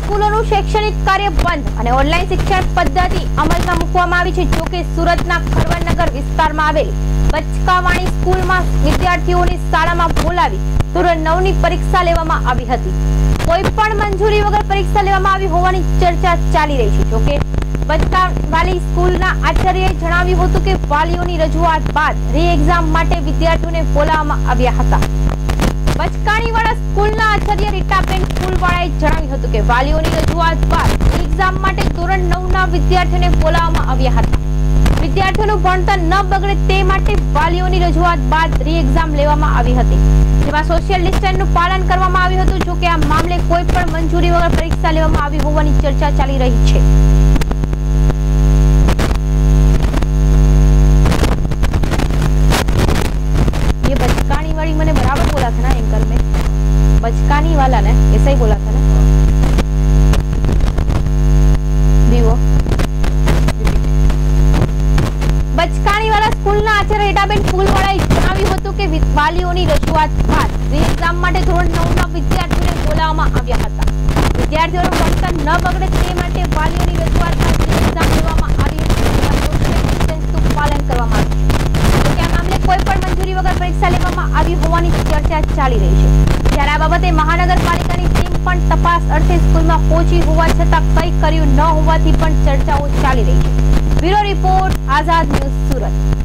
સ્કૂલોનું શૈક્ષણિક કાર્ય બંધ અને ઓનલાઈન શિક્ષણ પદ્ધતિ અમલમાં મૂકવામાં આવી છે। જો કે સુરતના ખરવનનગર વિસ્તારમાં આવેલી બચકાવાણી સ્કૂલમાં વિદ્યાર્થીઓની શાળામાં બોલાવી ધોરણ 9 ની પરીક્ષા લેવામાં આવી હતી। કોઈ પણ મંજૂરી વગર પરીક્ષા લેવામાં આવી હોવાની ચર્ચા ચાલી રહી છે। જો કે બચકાવાલી સ્કૂલના આચાર્યએ જણાવ્યું હતું કે વાલીઓની રજૂઆત બાદ રી એક્ઝામ માટે વિદ્યાર્થીઓને બોલાવવામાં આવ્યા હતા। બચકાણીવાળા સ્કૂલના આચાર્ય રીટાબેન ફૂલવાળાએ જણાવ્યું હતું કે વાલીઓની રજૂઆત બાદ એક્ઝામ માટે ધોરણ 9 ના વિદ્યાર્થીઓને બોલાવવામાં આવ્યા હતા। વિદ્યાર્થીઓનું ભણતર ન બગડે તે માટે વાલીઓની રજૂઆત બાદ રી એક્ઝામ લેવામાં આવી હતી, જેમાં સોશિયલ ડિસ્ટન્સનું પાલન કરવામાં આવ્યું હતું। જો કે આ મામલે કોઈ પણ મંજૂરી વગર પરીક્ષા લેવામાં આવી હોવાની ચર્ચા ચાલી રહી છે। ये बचकानी वाली मैंने बराबर बोला था ना एंकर में, बचकानी वाला ने ऐसा ही बोला था ना दीवो। बचकानी वाला स्कूल ना आचार्य રીટાબેન ફૂલવાળાએ જણાવ્યું હતું કે વાલીઓની રજૂઆત બાદ એક્ઝામ માટે ધોરણ 9 ના વિદ્યાર્થીઓને બોલાવવામાં આવ્યા હતા। વિદ્યાર્થીઓનું ભણતર ન બગડે તે માટે વાલીઓની રજૂઆત બાદ એક્ઝામ લેવામાં આવી હતી, જેમાં સોશિયલ ડિસ્ટન્સનું પાલન કરવામાં આવ્યું છે। આ મામલે કોઈ પણ મંજૂરી વગર પરીક્ષા લેવામાં આવી હોવાની ચર્ચા ચાલી રહી છે। ત્યારે આ બાબતે મહાનગરપાલિકાની ટીમ પણ તપાસ અર્થે સ્કૂલમાં પહોંચી હોવા છતાં કંઈ કર્યું ન હોવાથી પણ ચર્ચાઓ ચાલી રહી છે। Bureau report, Azad news, Surat.